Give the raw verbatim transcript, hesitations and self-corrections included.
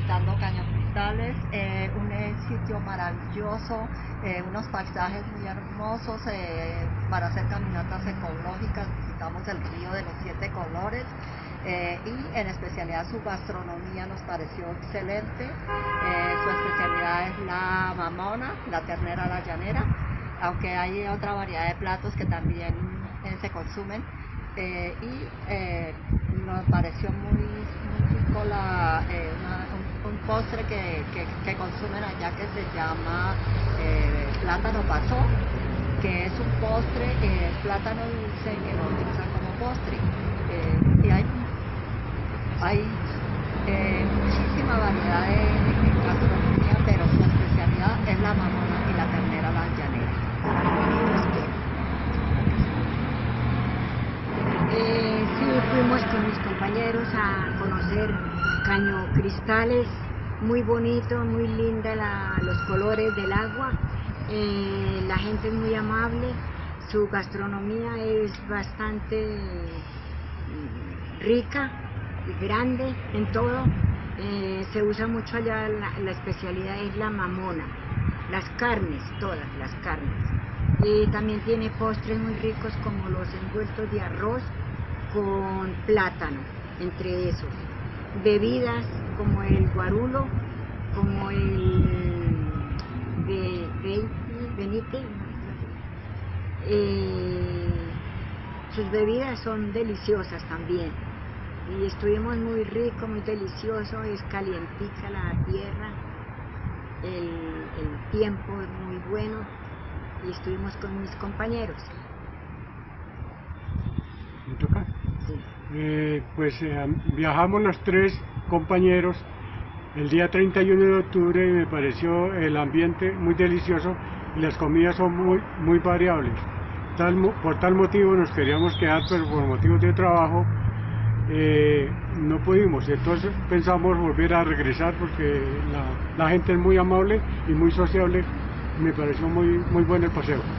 visitando Caño Cristales, eh, un eh, sitio maravilloso, eh, unos paisajes muy hermosos eh, para hacer caminatas ecológicas. Visitamos el río de los siete colores eh, y en especialidad su gastronomía nos pareció excelente. Eh, su especialidad es la mamona, la ternera a la llanera, aunque hay otra variedad de platos que también eh, se consumen. Eh, y eh, nos pareció muy, muy rico la, eh, una, un, un postre que, que, que consumen allá que se llama eh, plátano pasó, que es un postre, eh, plátano dulce que lo utilizan como postre. Eh, y hay, hay eh, muchísima variedad de, de gastronomía, pero su especialidad es la mamona y la ternera a la llanera. Eh, sí, fuimos con mis compañeros a conocer Caño Cristales, muy bonito, muy linda la, los colores del agua, eh, la gente es muy amable, su gastronomía es bastante rica y grande en todo, eh, se usa mucho allá, la, la especialidad es la mamona, las carnes, todas las carnes. Y también tiene postres muy ricos como los envueltos de arroz con plátano, entre esos. Bebidas como el guarulo, como el be, be, benite. Eh, sus bebidas son deliciosas también. Y estuvimos muy rico, muy delicioso, es calientica la tierra, el, el tiempo es muy bueno. Y estuvimos con mis compañeros. ¿Me toca? Sí. Eh, pues eh, viajamos los tres compañeros el día treinta y uno de octubre y me pareció el ambiente muy delicioso y las comidas son muy, muy variables. Tal, por tal motivo nos queríamos quedar, pero por motivos de trabajo eh, no pudimos. Entonces pensamos volver a regresar porque la, la gente es muy amable y muy sociable. Me pareció muy, muy bueno el paseo.